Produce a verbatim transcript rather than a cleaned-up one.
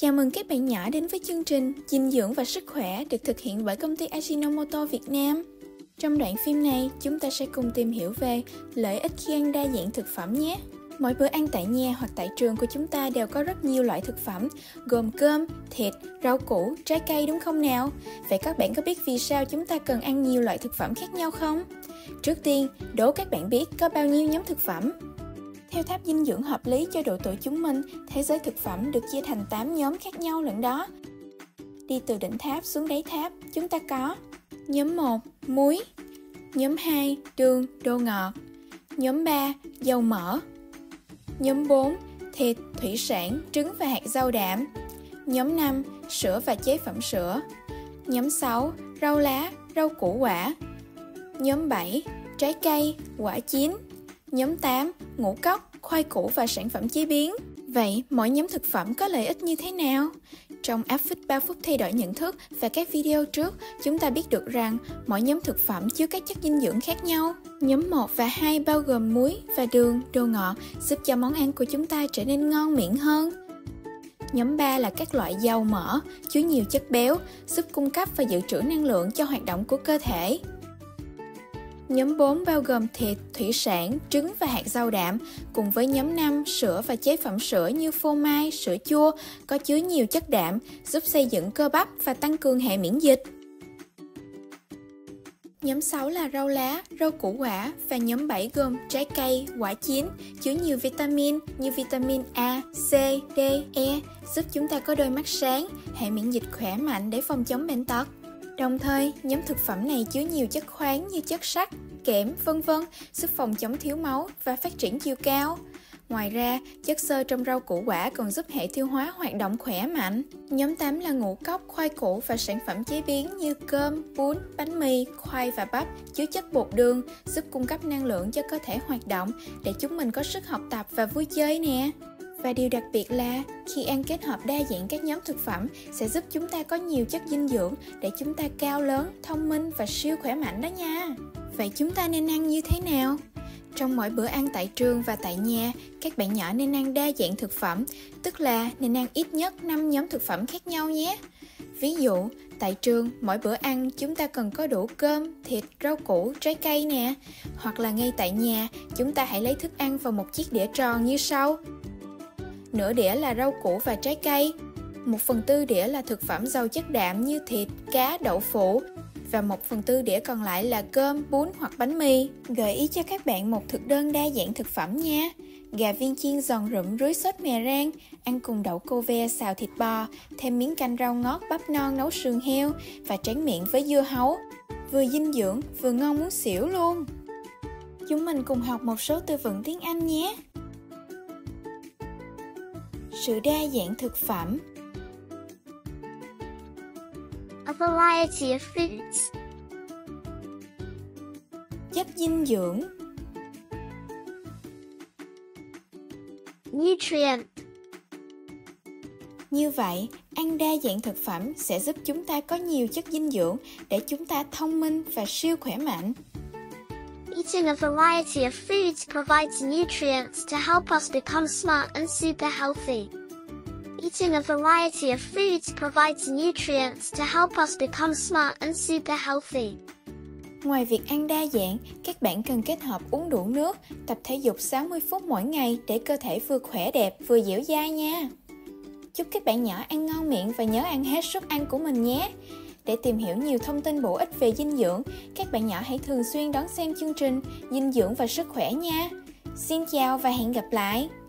Chào mừng các bạn nhỏ đến với chương trình Dinh dưỡng và sức khỏe được thực hiện bởi công ty Ajinomoto Việt Nam. Trong đoạn phim này, chúng ta sẽ cùng tìm hiểu về lợi ích khi ăn đa dạng thực phẩm nhé. Mỗi bữa ăn tại nhà hoặc tại trường của chúng ta đều có rất nhiều loại thực phẩm, gồm cơm, thịt, rau củ, trái cây đúng không nào? Vậy các bạn có biết vì sao chúng ta cần ăn nhiều loại thực phẩm khác nhau không? Trước tiên, đố các bạn biết có bao nhiêu nhóm thực phẩm? Theo tháp dinh dưỡng hợp lý cho độ tuổi chúng mình, thế giới thực phẩm được chia thành tám nhóm khác nhau lận đó. Đi từ đỉnh tháp xuống đáy tháp, chúng ta có nhóm một, muối. Nhóm hai, đường, đồ ngọt. Nhóm ba, dầu mỡ. Nhóm bốn, thịt, thủy sản, trứng và hạt rau đạm. Nhóm năm, sữa và chế phẩm sữa. Nhóm sáu, rau lá, rau củ quả. Nhóm bảy, trái cây, quả chín. Nhóm tám, ngũ cốc, khoai củ và sản phẩm chế biến. Vậy, mỗi nhóm thực phẩm có lợi ích như thế nào? Trong áp phích ba phút thay đổi nhận thức và các video trước, chúng ta biết được rằng mỗi nhóm thực phẩm chứa các chất dinh dưỡng khác nhau. Nhóm một và hai bao gồm muối và đường, đồ ngọt, giúp cho món ăn của chúng ta trở nên ngon miệng hơn. Nhóm ba là các loại dầu mỡ, chứa nhiều chất béo, giúp cung cấp và dự trữ năng lượng cho hoạt động của cơ thể. Nhóm bốn bao gồm thịt, thủy sản, trứng và hạt rau đạm, cùng với nhóm năm sữa và chế phẩm sữa như phô mai, sữa chua, có chứa nhiều chất đạm, giúp xây dựng cơ bắp và tăng cường hệ miễn dịch. Nhóm sáu là rau lá, rau củ quả và nhóm bảy gồm trái cây, quả chín, chứa nhiều vitamin như vitamin A, C, D, E, giúp chúng ta có đôi mắt sáng, hệ miễn dịch khỏe mạnh để phòng chống bệnh tật. Đồng thời, nhóm thực phẩm này chứa nhiều chất khoáng như chất sắt, kẽm, vân vân, giúp phòng chống thiếu máu và phát triển chiều cao. Ngoài ra, chất xơ trong rau củ quả còn giúp hệ tiêu hóa hoạt động khỏe mạnh. Nhóm tám là ngũ cốc, khoai củ và sản phẩm chế biến như cơm, bún, bánh mì, khoai và bắp, chứa chất bột đường, giúp cung cấp năng lượng cho cơ thể hoạt động để chúng mình có sức học tập và vui chơi nè. Và điều đặc biệt là khi ăn kết hợp đa dạng các nhóm thực phẩm sẽ giúp chúng ta có nhiều chất dinh dưỡng để chúng ta cao lớn, thông minh và siêu khỏe mạnh đó nha. Vậy chúng ta nên ăn như thế nào? Trong mỗi bữa ăn tại trường và tại nhà, các bạn nhỏ nên ăn đa dạng thực phẩm, tức là nên ăn ít nhất năm nhóm thực phẩm khác nhau nhé. Ví dụ, tại trường, mỗi bữa ăn chúng ta cần có đủ cơm, thịt, rau củ, trái cây nè. Hoặc là ngay tại nhà, chúng ta hãy lấy thức ăn vào một chiếc đĩa tròn như sau. Nửa đĩa là rau củ và trái cây, một phần tư đĩa là thực phẩm giàu chất đạm như thịt, cá, đậu phụ và một phần tư đĩa còn lại là cơm, bún hoặc bánh mì. Gợi ý cho các bạn một thực đơn đa dạng thực phẩm nha. Gà viên chiên giòn rụm rưới sốt mè rang, ăn cùng đậu cô ve xào thịt bò, thêm miếng canh rau ngót bắp non nấu sườn heo và tráng miệng với dưa hấu. Vừa dinh dưỡng, vừa ngon muốn xỉu luôn. Chúng mình cùng học một số từ vựng tiếng Anh nhé. Sự đa dạng thực phẩm. A variety of foods. Chất dinh dưỡng. Nutrient. Như vậy, ăn đa dạng thực phẩm sẽ giúp chúng ta có nhiều chất dinh dưỡng để chúng ta thông minh và siêu khỏe mạnh. Eating a variety of foods provides nutrients to help us become smart and super healthy. Eating a variety of foods provides nutrients to help us become smart and super healthy. Ngoài việc ăn đa dạng, các bạn cần kết hợp uống đủ nước, tập thể dục sáu mươi phút mỗi ngày để cơ thể vừa khỏe đẹp vừa dẻo dai nha. Chúc các bạn nhỏ ăn ngon miệng và nhớ ăn hết suất ăn của mình nhé. Để tìm hiểu nhiều thông tin bổ ích về dinh dưỡng, các bạn nhỏ hãy thường xuyên đón xem chương trình Dinh dưỡng và sức khỏe nha. Xin chào và hẹn gặp lại!